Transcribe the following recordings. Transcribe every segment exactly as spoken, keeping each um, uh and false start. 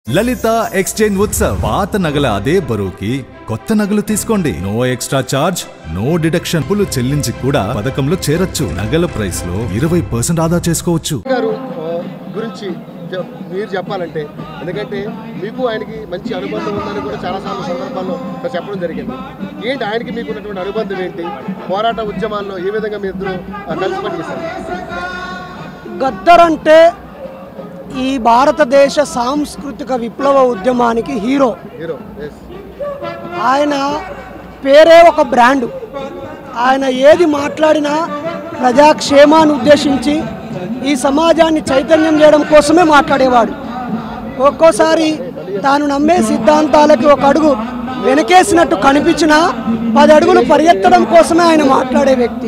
లలిత exchange Utsav పాత నగల అదే బరువుకి కొత్త నగలు తీసుకోండి. No extra charge, no deduction. పులు చెల్లించి కూడా పథకంలో చేరొచ్చు. నగల ప్రైస్ లో ఇరవై పర్సెంట్ ఆదా చేసుకోవచ్చు. గురించి మీరు చెప్పాలంటే, ఎందుకంటే మీకు ఆయనకి మంచి అనుబంధం ఉందని కూడా చాలాసార్లు సందర్భాల్లో చెప్పడం జరిగింది. ఏంటి ఆయనకి మీకు ఉన్నటువంటి అనుబంధం ఏంటి? పోరాట ఉద్యమాల్లో ఏ విధంగా మీ ఇద్దరు కలిసి పనిచేస్తారు? గద్దర్ అంటే ఈ భారతదేశ సాంస్కృతిక విప్లవ ఉద్యమానికి హీరో. హీరో ఆయన పేరే ఒక బ్రాండు. ఆయన ఏది మాట్లాడినా ప్రజాక్షేమాన్ని ఉద్దేశించి ఈ సమాజాన్ని చైతన్యం చేయడం కోసమే మాట్లాడేవాడు. ఒక్కోసారి తాను నమ్మే సిద్ధాంతాలకి ఒక అడుగు వెనకేసినట్టు కనిపించినా పది అడుగులు పరిగెత్తడం కోసమే ఆయన మాట్లాడే వ్యక్తి.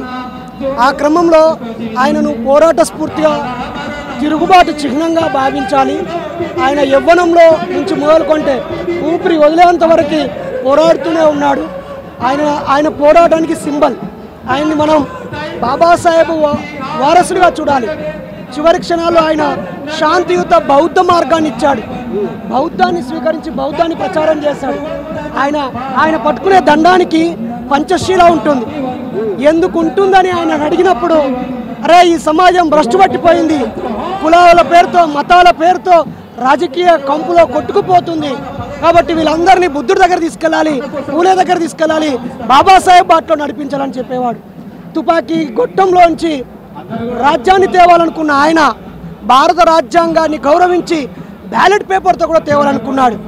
ఆ క్రమంలో ఆయనను పోరాట స్ఫూర్తిగా, తిరుగుబాటు చిహ్నంగా భావించాలి. ఆయన యవ్వనంలో నుంచి మొదలుకొంటే ఊపిరి వదిలేంత వరకు పోరాడుతూనే ఉన్నాడు. ఆయన ఆయన పోరాటానికి సింబల్. ఆయన్ని మనం బాబాసాహెబ్ వారసుడిగా చూడాలి. చివరి క్షణాల్లో ఆయన శాంతియుత బౌద్ధ మార్గాన్ని ఇచ్చాడు. బౌద్ధాన్ని స్వీకరించి బౌద్ధాన్ని ప్రచారం చేశాడు. ఆయన ఆయన పట్టుకునే దండానికి పంచశీల ఉంటుంది. ఎందుకు ఉంటుందని ఆయన అడిగినప్పుడు, అరే ఈ సమాజం భ్రష్టు పట్టిపోయింది, కులాల పేరుతో మతాల పేరుతో రాజకీయ కంపులో కొట్టుకుపోతుంది, కాబట్టి వీళ్ళందరినీ బుద్ధుడి దగ్గర తీసుకెళ్ళాలి, పూలే దగ్గర తీసుకెళ్ళాలి, బాబాసాహెబ్ బాటలో నడిపించాలని చెప్పేవాడు. తుపాకీ గొట్టంలోంచి రాజ్యాన్ని తేవాలనుకున్న ఆయన భారత రాజ్యాంగాన్ని గౌరవించి బ్యాలెట్ పేపర్తో కూడా తేవాలనుకున్నాడు.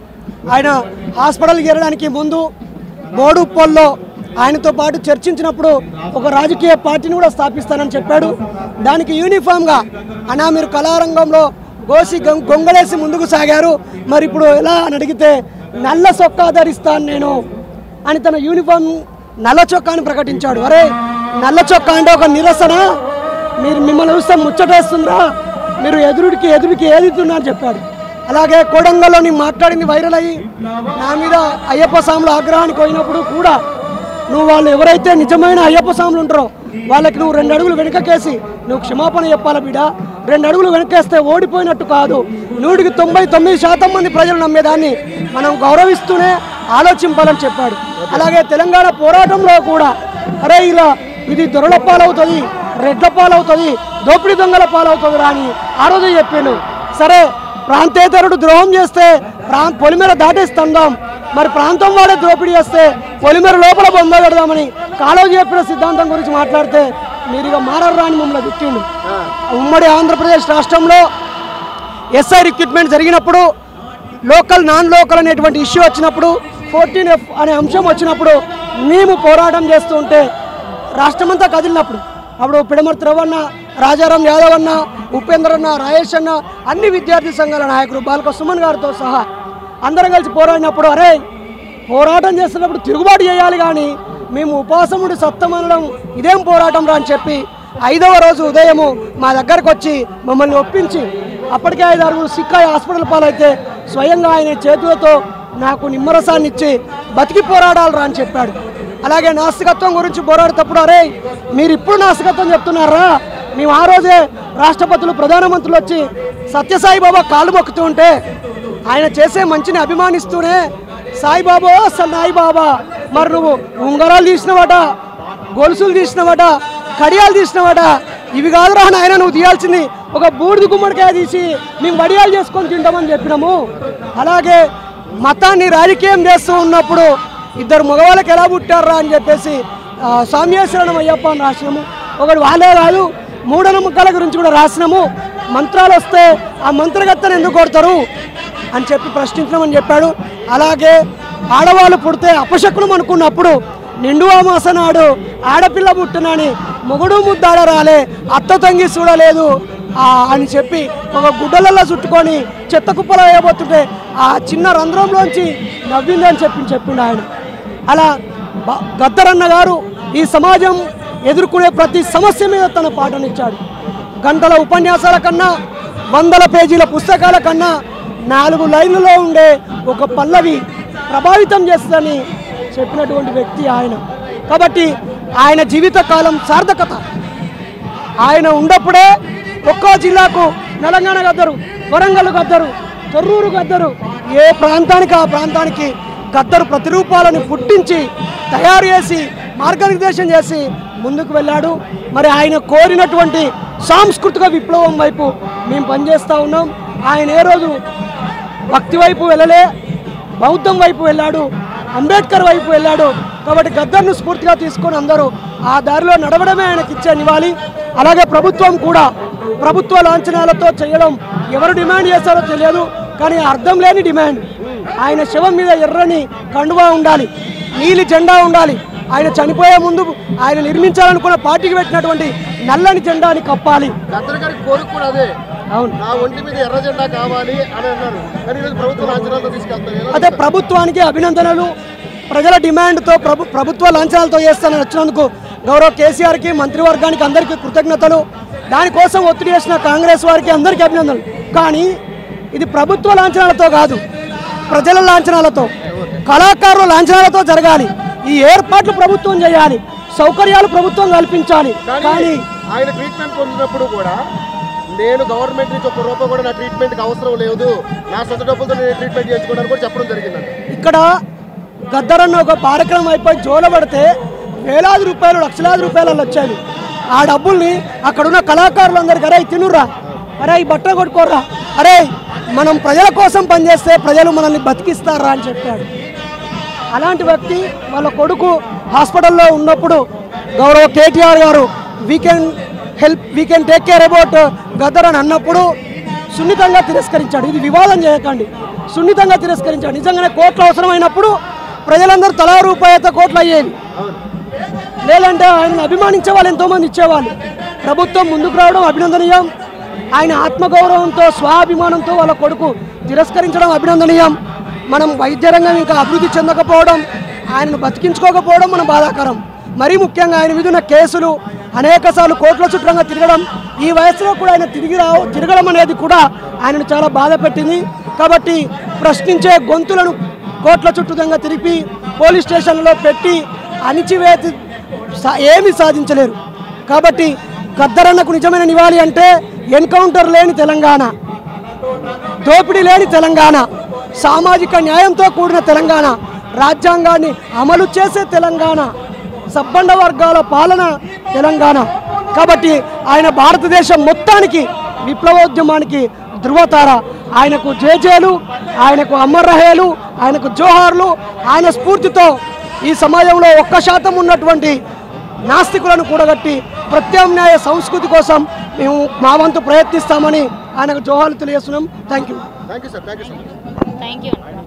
ఆయన హాస్పిటల్కి వెళ్ళడానికి ముందు బోడుప్పల్లో ఆయనతో పాటు చర్చించినప్పుడు ఒక రాజకీయ పార్టీని కూడా స్థాపిస్తానని చెప్పాడు. దానికి యూనిఫామ్గా అనా మీరు కళారంగంలో గోసి గొంగళేసి ముందుకు సాగారు, మరి ఇప్పుడు ఎలా అని అడిగితే నల్ల చొక్కా ధరిస్తాను నేను అని తన యూనిఫామ్ నల్ల చొక్కాని ప్రకటించాడు. అరే నల్ల చొక్కా అంటే ఒక నిరసన, మీరు మిమ్మల్ని చూస్తే ముచ్చటేస్తుందా, మీరు ఎదురుడికి ఎదురుడికి ఏదిస్తున్నా అని చెప్పాడు. అలాగే కోడంగల్లోని మాట్లాడింది వైరల్ అయ్యి నా మీద అయ్యప్ప స్వాముల ఆగ్రహానికి పోయినప్పుడు కూడా, నువ్వు వాళ్ళు ఎవరైతే నిజమైన అయ్యప్ప స్వాములు ఉంటారో వాళ్ళకి నువ్వు రెండు అడుగులు వెనకకేసి నువ్వు క్షమాపణ చెప్పాల బిడ్డ. రెండు అడుగులు వెనకేస్తే ఓడిపోయినట్టు కాదు, నూటికి తొంభై తొమ్మిది శాతం మంది ప్రజలు నమ్మేదాన్ని మనం గౌరవిస్తూనే ఆలోచింపాలని చెప్పాడు. అలాగే తెలంగాణ పోరాటంలో కూడా, అరే ఇలా ఇది దొరల పాలవుతుంది, రెడ్ల పాలవుతుంది, దోపిడీ దొంగల పాలవుతుంది అని ఆ రోజు చెప్పాను. సరే ప్రాంతేతరుడు ద్రోహం చేస్తే ప్రా పొలిమేర దాటేస్తుందాం, మరి ప్రాంతం వాడే దోపిడీ చేస్తే పొలిమేర లోపల బొమ్మ పెడదామని కాలేజీ చెప్పిన సిద్ధాంతం గురించి మాట్లాడితే మీరు ఇక మారర్రా అని మమ్మల్ని తిట్టిండు. ఉమ్మడి ఆంధ్రప్రదేశ్ రాష్ట్రంలో ఎస్ఐ రిక్రూట్మెంట్ జరిగినప్పుడు, లోకల్ నాన్ లోకల్ అనేటువంటి ఇష్యూ వచ్చినప్పుడు, ఫోర్టీన్ ఎఫ్ అనే అంశం వచ్చినప్పుడు మేము పోరాటం చేస్తూ ఉంటే రాష్ట్రమంతా కదిలినప్పుడు అప్పుడు పిడమర్తి రవణ, రాజారాం యాదవ్ అన్న, ఉపేంద్ర అన్న, రాయేష్ అన్న, అన్ని విద్యార్థి సంఘాల నాయకులు బాలక సుమన్ గారితో సహా అందరం కలిసి పోరాడినప్పుడు, అరే పోరాటం చేస్తున్నప్పుడు తిరుగుబాటు చేయాలి కానీ మేము ఉపవాసముడు సత్తమనడం ఇదేం పోరాటం రా అని చెప్పి ఐదవ రోజు ఉదయము మా దగ్గరకు వచ్చి మమ్మల్ని ఒప్పించి, అప్పటికే ఐదు ఆరుగురు సిక్కాయి హాస్పిటల్ పాలైతే స్వయంగా ఆయన చేతులతో నాకు నిమ్మరసాన్ని ఇచ్చి బతికి పోరాడాలరా అని చెప్పాడు. అలాగే నాస్తికత్వం గురించి పోరాడేటప్పుడు, అరే మీరు ఇప్పుడు నాస్తికత్వం చెప్తున్నారా, మేము ఆ రోజే రాష్ట్రపతులు ప్రధానమంత్రులు వచ్చి సత్యసాయిబాబా కాళ్ళు మొక్కుతూ ఉంటే ఆయన చేసే మంచిని అభిమానిస్తూనే సాయిబాబా సన్నాయిబాబా మరి నువ్వు ఉంగరాలు తీసినవాట, గొలుసులు తీసినవాట, కడియాలు తీసినవాట, ఇవి కాదురా నాయన నువ్వు తీయాల్సింది ఒక బూడిద గుమ్మడికాయ తీసి మేము వడియాలు చేసుకొని తింటామని చెప్పినాము. అలాగే మతాన్ని రాజకీయం చేస్తూ ఉన్నప్పుడు ఇద్దరు మగవాళ్ళకి ఎలా పుట్టారా అని చెప్పేసి సామ్యేశ్వరణం అయ్యప్ప అని రాసినాము. ఒకటి వాళ్ళే కాదు మూఢనమ్మకాల గురించి కూడా రాసినాము. మంత్రాలు వస్తే ఆ మంత్రగత్తను ఎందుకు కొడతారు అని చెప్పి ప్రశ్నించమని చెప్పాడు. అలాగే ఆడవాళ్ళు పుడితే అపశకునం అనుకున్నప్పుడు నిండు అమాస నాడు ఆడపిల్ల పుట్టినని మొగుడు ముద్దాడ రాలే, అత్త తంగి చూడలేదు అని చెప్పి ఒక గుడ్డలలో చుట్టుకొని చెత్త కుప్పలో వేయబోతుంటే ఆ చిన్న రంధ్రంలోంచి నవ్వింది అని చెప్పి చెప్పిండు ఆయన. అలా గద్దరన్న గారు ఈ సమాజం ఎదుర్కొనే ప్రతి సమస్య మీద తన పాటనిచ్చాడు. గంటల ఉపన్యాసాల కన్నా, వందల పేజీల పుస్తకాల కన్నా నాలుగు లైన్లలో ఉండే ఒక పల్లవి ప్రభావితం చేస్తుందని చెప్పినటువంటి వ్యక్తి ఆయన. కాబట్టి ఆయన జీవితకాలం సార్థకత. ఆయన ఉన్నప్పుడే ఒక్కో జిల్లాకు తెలంగాణ గద్దరు, వరంగల్ గద్దరు, తొర్రూరు గద్దరు ఏ ప్రాంతానికి ఆ ప్రాంతానికి గద్దరు ప్రతిరూపాలను పుట్టించి తయారు చేసి మార్గనిర్దేశం చేసి ముందుకు వెళ్ళాడు. మరి ఆయన కోరినటువంటి సాంస్కృతిక విప్లవం వైపు మేము పనిచేస్తూ ఉన్నాం. ఆయన ఏ రోజు భక్తి వైపు వెళ్ళలే, బౌద్ధం వైపు వెళ్ళాడు, అంబేద్కర్ వైపు వెళ్ళాడు. కాబట్టి గద్దర్ను స్ఫూర్తిగా తీసుకొని అందరూ ఆ దారిలో నడవడమే ఆయనకి ఇచ్చే నివాళి. అలాగే ప్రభుత్వం కూడా ప్రభుత్వ లాంఛనాలతో చేయడం ఎవరు డిమాండ్ చేస్తారో తెలియదు, కానీ అర్థం లేని డిమాండ్. ఆయన శవం మీద ఎర్రని కండువా ఉండాలి, నీలి జెండా ఉండాలి. ఆయన చనిపోయే ముందు ఆయన నిర్మించాలనుకున్న పార్టీకి పెట్టినటువంటి నల్లని జెండాని కప్పాలి. గద్దర్ గారి కోరిక కూడా అదే. అవును, నా ఒంటి మీద ఎర్ర జెండా కావాలి అని అన్నారు. కానీ ఈరోజు ప్రభుత్వ లాంఛనాలతో తీసుకెళ్తారు. అదే ప్రభుత్వానికి అభినందనలు. ప్రజల డిమాండ్తో ప్రభు ప్రభుత్వ లాంఛనాలతో చేస్తానని వచ్చినందుకు గౌరవ కేసీఆర్కి, మంత్రివర్గానికి అందరికీ కృతజ్ఞతలు. దానికోసం ఒత్తిడి చేసిన కాంగ్రెస్ వారికి అందరికీ అభినందనలు. కానీ ఇది ప్రభుత్వ లాంఛనాలతో కాదు, ప్రజల లాంఛనాలతో, కళాకారుల లాంఛనాలతో జరగాలి. ఈ ఏర్పాట్లు ప్రభుత్వం చేయాలి, సౌకర్యాలు ప్రభుత్వం కల్పించాలి. కానీ ఆయన ట్రీట్మెంట్ పొందినప్పుడు కూడా నేను గవర్నమెంట్ నుంచి ఒక రూపాయి కూడా నా ట్రీట్మెంట్కి అవసరం లేదు, నా సొంత డబ్బులతో నేను ట్రీట్మెంట్ చేయించుకోవడానికి కూడా చెప్పడం జరిగిందండి. ఇక్కడ గద్దరన్న ఒక కార్యక్రమం అయిపోయి జోలబడితే వేలాది రూపాయలు, లక్షలాది రూపాయలు వచ్చేది. ఆ డబ్బుల్ని అక్కడున్న కళాకారులందరికీ అరే తినుర్రా, అరే ఈ బట్టలు కొట్టుకోర్రా, అరే మనం ప్రజల కోసం పనిచేస్తే ప్రజలు మనల్ని బతికిస్తారా అని చెప్పాడు. అలాంటి వ్యక్తి వాళ్ళ కొడుకు హాస్పిటల్లో ఉన్నప్పుడు గౌరవ KTR garu we can help we can take care about Gaddar అని అన్నప్పుడు సున్నితంగా తిరస్కరించాడు. ఇది వివాదం చేయకండి, సున్నితంగా తిరస్కరించాడు. నిజంగానే కోట్లు అవసరమైనప్పుడు ప్రజలందరూ తలా రూపాయత కోట్లు అయ్యేవి, లేదంటే ఆయన అభిమానించే వాళ్ళు ఎంతోమంది ఇచ్చేవాళ్ళు. ప్రభుత్వం ముందుకు రావడం అభినందనీయం. ఆయన ఆత్మగౌరవంతో, స్వాభిమానంతో వాళ్ళ కొడుకు తిరస్కరించడం అభినందనీయం. మనం వైద్య రంగం ఇంకా అభివృద్ధి చెందకపోవడం, ఆయనను బతికించుకోకపోవడం మన బాధాకరం. మరీ ముఖ్యంగా ఆయన మీద ఉన్న కేసులు, అనేక సార్లు కోట్ల చుట్టంగా తిరగడం, ఈ వయసులో కూడా ఆయన తిరిగి రావ తిరగడం అనేది కూడా ఆయనను చాలా బాధ పెట్టింది. కాబట్టి ప్రశ్నించే గొంతులను కోట్ల చుట్టూదంగా తిరిగి పోలీస్ స్టేషన్లలో పెట్టి అణిచివేతి ఏమీ సాధించలేరు. కాబట్టి గద్దరన్నకు నిజమైన నివాళి అంటే ఎన్కౌంటర్ లేని తెలంగాణ, దోపిడీ లేని తెలంగాణ, సామాజిక న్యాయంతో కూడిన తెలంగాణ, రాజ్యాంగాన్ని అమలు చేసే తెలంగాణ, సబ్బండ వర్గాల పాలన తెలంగాణ. కాబట్టి ఆయన భారతదేశం మొత్తానికి విప్లవోద్యమానికి ధృవతార. ఆయనకు జేజేలు, ఆయనకు అమర్రహేలు, ఆయనకు జోహార్లు. ఆయన స్ఫూర్తితో ఈ సమాజంలో ఒక్క శాతం ఉన్నటువంటి నాస్తికులను కూడగట్టి ప్రత్యామ్నాయ సంస్కృతి కోసం మేము మా వంతు ప్రయత్నిస్తామని ఆయనకు జోహార్లు తెలియజేస్తున్నాం. Thank you. Thank you sir. Thank you sir. Thank you.